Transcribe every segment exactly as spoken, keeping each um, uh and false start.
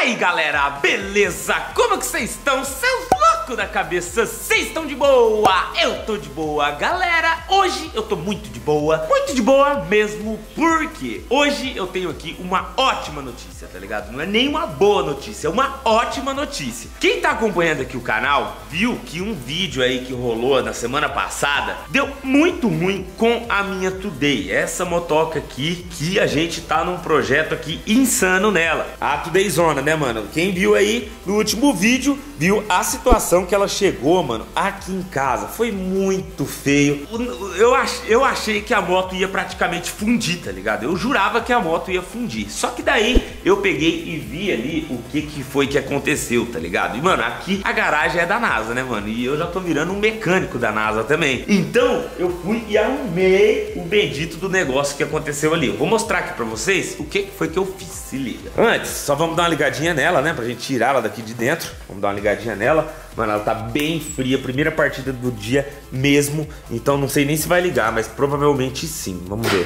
aí galera, beleza? Como que vocês estão? Seus loucos da cabeça, vocês estão de boa? Eu tô de boa, galera. Hoje eu tô muito de boa, muito de boa mesmo, porque hoje eu tenho aqui uma ótima notícia, tá ligado? Não é nem uma boa notícia, é uma ótima notícia. Quem tá acompanhando aqui o canal viu que um vídeo aí que rolou na semana passada deu muito ruim com a minha Today, essa motoca aqui que a gente tá num projeto aqui insano nela, a Today Zona, né, mano? Quem viu aí no último vídeo viu a situação que ela chegou, mano, aqui em casa. Foi muito feio. Eu, ach, eu achei que a moto ia praticamente fundir, tá ligado? Eu jurava que a moto ia fundir. Só que daí eu peguei e vi ali o que, que foi que aconteceu, tá ligado? E, mano, aqui a garagem é da NASA, né, mano? E eu já tô virando um mecânico da NASA também. Então eu fui e arrumei o bendito do negócio que aconteceu ali. Eu vou mostrar aqui pra vocês o que foi que eu fiz, se liga. Antes, só vamos dar uma ligadinha nela, né? Pra gente tirar ela daqui de dentro. Vamos dar uma ligadinha nela. Mano, ela tá bem fria, primeira partida do dia mesmo. Então não sei nem se vai ligar, mas provavelmente sim. Vamos ver.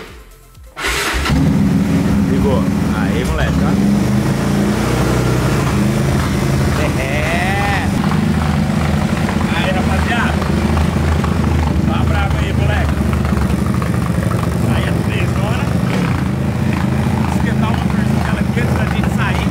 Ligou. Aí, moleque, ó. É. Aí, rapaziada. Tá bravo aí, moleque. Aí é três horas. Esquentar uma persona aqui antes da gente sair.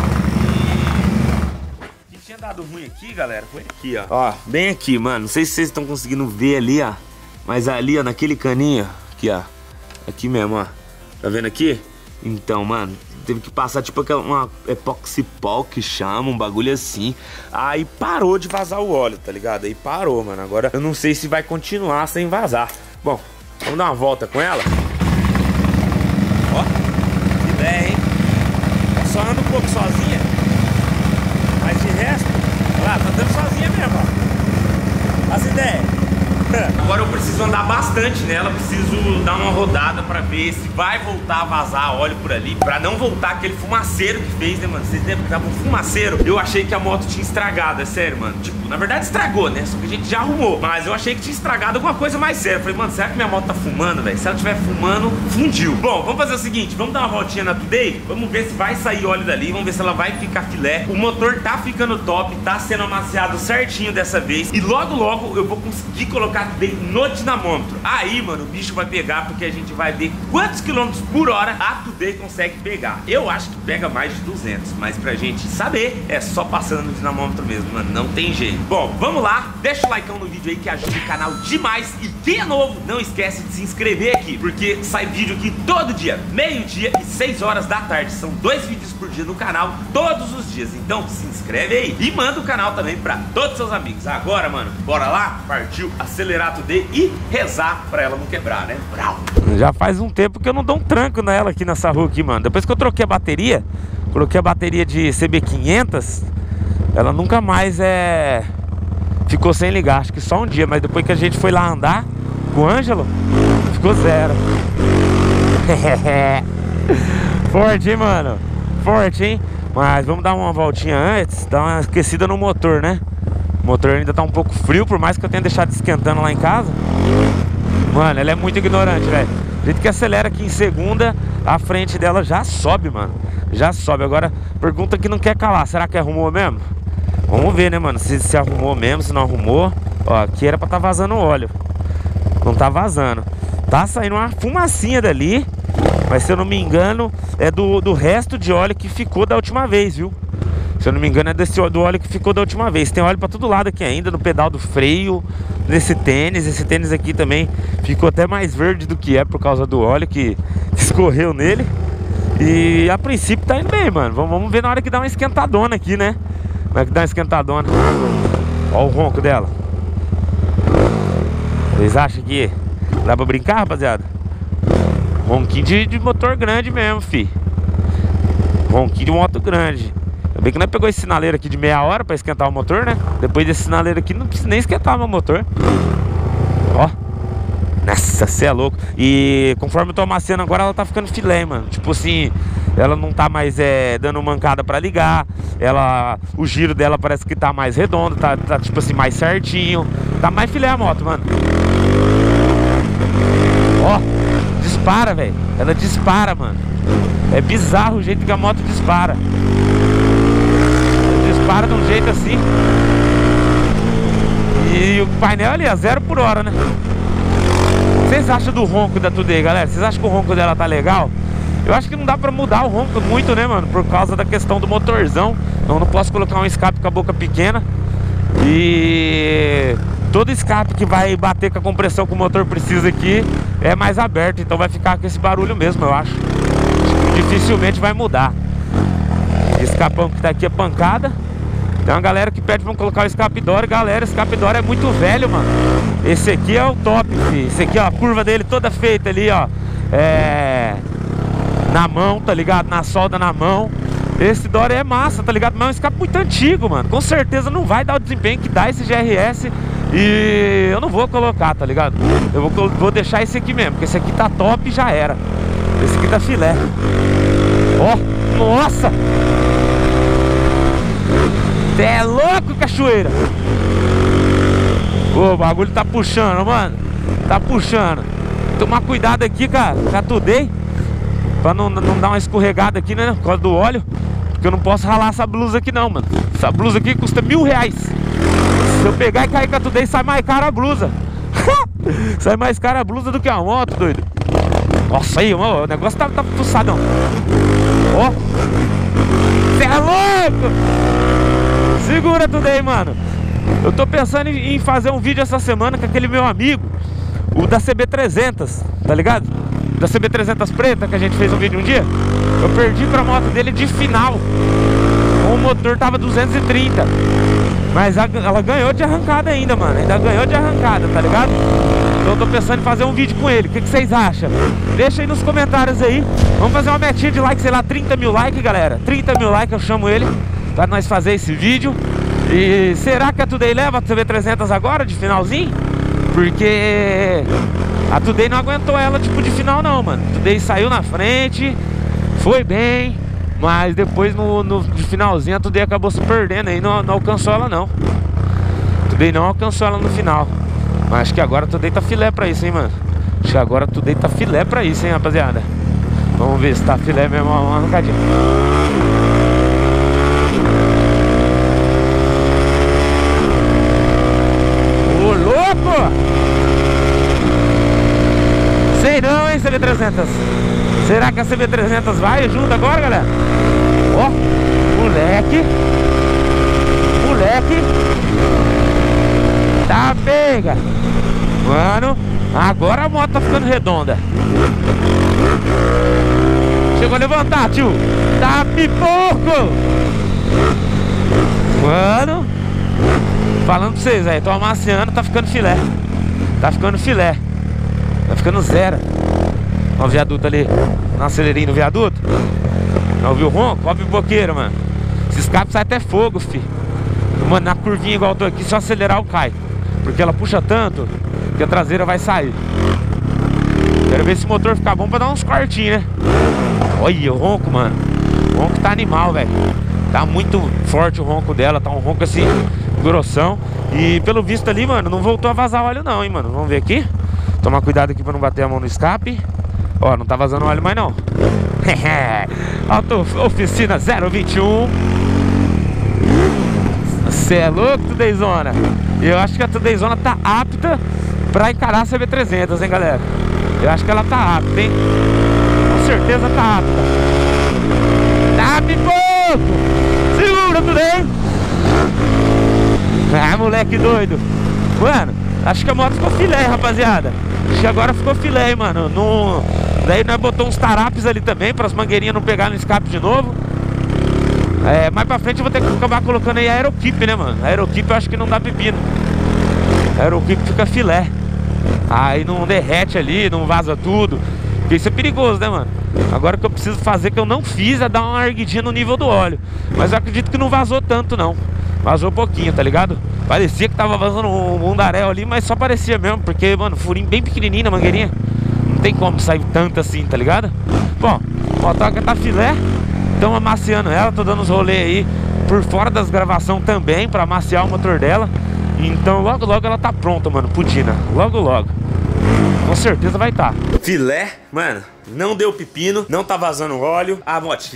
E... tinha dado ruim aqui, galera, foi aqui, ó. Ó, bem aqui, mano. Não sei se vocês estão conseguindo ver ali, ó. Mas ali, ó, naquele caninho, aqui, ó. Aqui mesmo, ó. Tá vendo aqui? Então, mano, teve que passar tipo aquela, uma epoxipol que chama, um bagulho assim. Aí parou de vazar o óleo, tá ligado? Aí parou, mano. Agora eu não sei se vai continuar sem vazar. Bom, vamos dar uma volta com ela. Ó, que ideia, hein? Ela só anda um pouco sozinha. Mas de resto, olha lá, tá andando sozinha mesmo, ó. As ideias. Agora eu preciso andar bastante nela, preciso dar uma rodada pra ver se vai voltar a vazar óleo por ali, pra não voltar aquele fumaceiro que fez, né, mano? Vocês lembram que tava um fumaceiro? Eu achei que a moto tinha estragado, é sério, mano. Tipo, na verdade estragou, né? Só que a gente já arrumou. Mas eu achei que tinha estragado alguma coisa mais séria. Falei, mano, será que minha moto tá fumando, velho? Se ela estiver fumando, fundiu. Bom, vamos fazer o seguinte, vamos dar uma voltinha na Today, vamos ver se vai sair óleo dali, vamos ver se ela vai ficar filé. O motor tá ficando top, tá sendo amaciado certinho dessa vez. E logo, logo eu vou conseguir colocar Today no dinamômetro. Aí, mano, o bicho vai pegar, porque a gente vai ver quantos quilômetros por hora a Today consegue pegar. Eu acho que pega mais de duzentos, mas pra gente saber, é só passando no dinamômetro mesmo, mano, não tem jeito. Bom, vamos lá, deixa o like no vídeo aí que ajuda o canal demais. E quem é novo, não esquece de se inscrever aqui, porque sai vídeo aqui todo dia, meio-dia e seis horas da tarde. São dois vídeos por dia no canal, todos os dias. Então se inscreve aí e manda o canal também pra todos os seus amigos. Agora, mano, bora lá, partiu acelerar a Today e rezar pra ela não quebrar, né? Brau. Já faz um tempo que eu não dou um tranco nela aqui nessa rua aqui, mano. Depois que eu troquei a bateria, coloquei a bateria de C B quinhentos, ela nunca mais é... ficou sem ligar, acho que só um dia. Mas depois que a gente foi lá andar com o Ângelo, ficou zero. Forte, hein, mano? Forte, hein? Mas vamos dar uma voltinha antes, dar uma aquecida no motor, né? O motor ainda tá um pouco frio, por mais que eu tenha deixado esquentando lá em casa. Mano, ela é muito ignorante, velho. Do jeito que acelera aqui em segunda, a frente dela já sobe, mano. Já sobe. Agora, pergunta que não quer calar. Será que arrumou mesmo? Vamos ver, né, mano? Se, se arrumou mesmo, se não arrumou. Ó, aqui era pra tá vazando óleo. Não tá vazando. Tá saindo uma fumacinha dali. Mas se eu não me engano, é do, do resto de óleo que ficou da última vez, viu? Se eu não me engano é desse, do óleo que ficou da última vez. Tem óleo pra todo lado aqui ainda, no pedal do freio, nesse tênis. Esse tênis aqui também ficou até mais verde do que é por causa do óleo que escorreu nele. E a princípio tá indo bem, mano. Vamos, vamos ver na hora que dá uma esquentadona aqui, né? Como é que dá uma esquentadona. Ó o ronco dela. Vocês acham que dá pra brincar, rapaziada? Ronquinho de, de motor grande mesmo, fi. Ronquinho de moto grande. Ainda bem que nós pegou esse sinaleiro aqui de meia hora pra esquentar o motor, né? Depois desse sinaleiro aqui não precisa nem esquentar meu motor. Ó. Nossa, cê é louco. E conforme eu tô amaciando agora, ela tá ficando filé, mano. Tipo assim, ela não tá mais é, dando mancada pra ligar. Ela, o giro dela parece que tá mais redondo. Tá, tá tipo assim, mais certinho. Tá mais filé a moto, mano. Ó, dispara, velho. Ela dispara, mano. É bizarro o jeito que a moto dispara. dispara de um jeito assim. E o painel ali, a zero por hora, né? O que vocês acham do ronco da Today, galera? Vocês acham que o ronco dela tá legal? Eu acho que não dá pra mudar o ronco muito, né, mano? Por causa da questão do motorzão. Então não posso colocar um escape com a boca pequena. E todo escape que vai bater com a compressão que o motor precisa aqui é mais aberto. Então vai ficar com esse barulho mesmo, eu acho. Dificilmente vai mudar. O escapão que tá aqui é pancada. Tem uma galera que pede pra colocar o escape Dora. Galera, o escape Dora é muito velho, mano. Esse aqui é o top, filho. Esse aqui, ó, a curva dele toda feita ali, ó. É... na mão, tá ligado? Na solda na mão. Esse Dora é massa, tá ligado? Mas é um escape muito antigo, mano. Com certeza não vai dar o desempenho que dá esse G R S. E eu não vou colocar, tá ligado? Eu vou, vou deixar esse aqui mesmo, porque esse aqui tá top e já era. Esse aqui tá filé. Ó, nossa! Cê é louco, cachoeira! Ô, o bagulho tá puxando, mano. Tá puxando. Tomar cuidado aqui, cara. Já tudei. Pra não, não dar uma escorregada aqui, né? Por causa do óleo. Porque eu não posso ralar essa blusa aqui não, mano. Essa blusa aqui custa mil reais. Se eu pegar e cair com a Today, sai mais cara a blusa. Sai mais cara a blusa do que a moto, doido. Nossa, aí, mano, o negócio tá, tá puxadão. Ó. Cê é louco! Segura Today, mano. Eu tô pensando em, em fazer um vídeo essa semana com aquele meu amigo, o da C B trezentos, tá ligado? Da C B trezentos preta, que a gente fez um vídeo um dia. Eu perdi pra moto dele de final. O motor tava duzentos e trinta. Mas a, ela ganhou de arrancada ainda, mano. Ainda ganhou de arrancada, tá ligado? Então eu tô pensando em fazer um vídeo com ele. O que, que vocês acham? Deixa aí nos comentários aí. Vamos fazer uma metinha de like, sei lá, trinta mil likes, galera. trinta mil likes eu chamo ele pra nós fazer esse vídeo. E será que a Today leva a C B trezentos agora, de finalzinho? Porque a Today não aguentou ela tipo de final não, mano. A Today saiu na frente, foi bem, mas depois no, no de finalzinho a Today acabou se perdendo aí, não, não alcançou ela não. A Today não alcançou ela no final. Mas acho que agora a Today tá filé pra isso, hein, mano. Acho que agora a Today tá filé pra isso, hein, rapaziada. Vamos ver se tá filé mesmo, uma arrancadinha. Ô, louco! Sei não, hein, C B trezentos. Será que a C B trezentos vai junto agora, galera? Ó, moleque. Moleque. Tá pega. Mano, agora a moto tá ficando redonda. Chegou a levantar, tio. Tá pipoco. Mano, falando pra vocês, aí, tô amaciando, tá ficando filé. Tá ficando filé. Tá ficando zero. Olha o viaduto ali. Na acelerinho no viaduto. Não ouviu o ronco? Olha o boqueiro, mano. Esse escape sai até fogo, fi. Mano, na curvinha igual eu tô aqui, só acelerar o cai. Porque ela puxa tanto que a traseira vai sair. Quero ver se o motor ficar bom pra dar uns cortinhos, né? Olha o ronco, mano. O ronco tá animal, velho. Tá muito forte o ronco dela. Tá um ronco assim, grossão. E pelo visto ali, mano, não voltou a vazar óleo não, hein, mano. Vamos ver aqui. Tomar cuidado aqui pra não bater a mão no escape. Ó, não tá vazando óleo mais não. Auto Oficina zero vinte e um. Cê é louco, Todayzona? Eu acho que a Todayzona tá apta pra encarar a C B trezentos, hein, galera? Eu acho que ela tá apta, hein? Com certeza tá apta. Tá pipoco! Segura, Today! Ah, moleque doido! Mano, acho que a moto ficou filé, rapaziada. Acho que agora ficou filé, hein, mano. No... Daí nós botou uns tarapes ali também, para as mangueirinhas não pegarem no escape de novo. É, mais pra frente eu vou ter que acabar colocando aí a Aerokeep, né, mano? A Aerokeep eu acho que não dá pepino. A Aerokeep fica filé. Aí não derrete ali, não vaza tudo. Porque isso é perigoso, né, mano? Agora o que eu preciso fazer, que eu não fiz, é dar uma erguidinha no nível do óleo. Mas eu acredito que não vazou tanto, não. Vazou um pouquinho, tá ligado? Parecia que tava vazando um mundaréu ali, mas só parecia mesmo. Porque, mano, furinho bem pequenininho na mangueirinha. Não tem como sair tanto assim, tá ligado? Bom, a motoca tá filé. Estão amaciando ela, tô dando uns rolês aí por fora das gravações também, pra amaciar o motor dela. Então logo logo ela tá pronta, mano, Pudina. Logo logo. Com certeza vai tá. Filé, mano, não deu pepino, não tá vazando óleo. A motinha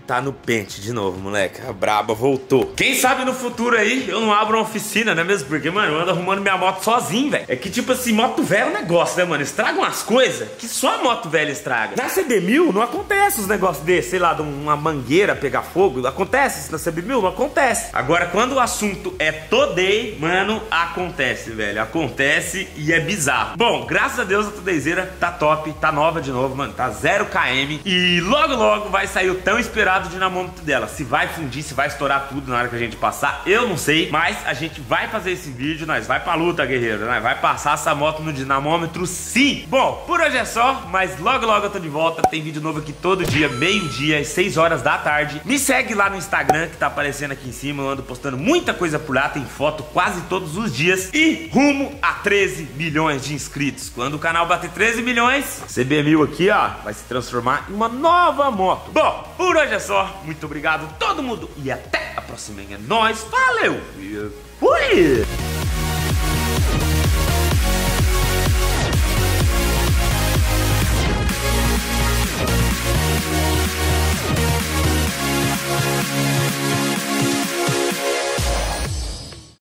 tá no pente de novo, moleque. A braba voltou. Quem sabe no futuro aí eu não abro uma oficina, né mesmo? Porque, mano, eu ando arrumando minha moto sozinho, velho. É que, tipo assim, moto velha é um negócio, né, mano? Estraga umas coisas que só a moto velha estraga. Na C B mil não acontece os negócios desses, sei lá, de uma mangueira pegar fogo. Acontece isso na C B mil? Não acontece. Agora, quando o assunto é Today, mano, acontece, velho. Acontece e é bizarro. Bom, graças a Deus a Todayzeira tá top, tá nova de novo, mano. Tá zero km. E logo, logo vai sair o tão esperado dinamômetro dela. Se vai fundir, se vai estourar tudo na hora que a gente passar, eu não sei. Mas a gente vai fazer esse vídeo, nós vai pra luta, guerreiro. Nós vai passar essa moto no dinamômetro, sim. Bom, por hoje é só, mas logo, logo eu tô de volta. Tem vídeo novo aqui todo dia, meio-dia, às seis horas da tarde. Me segue lá no Instagram, que tá aparecendo aqui em cima. Eu ando postando muita coisa por lá, tem foto quase todos os dias. E rumo a treze milhões de inscritos. Quando o canal bater treze milhões, C B mil aqui, ó, vai se transformar em uma nova moto. Bom, por hoje é só. Muito obrigado a todo mundo e até a próxima. É nóis, valeu e fui!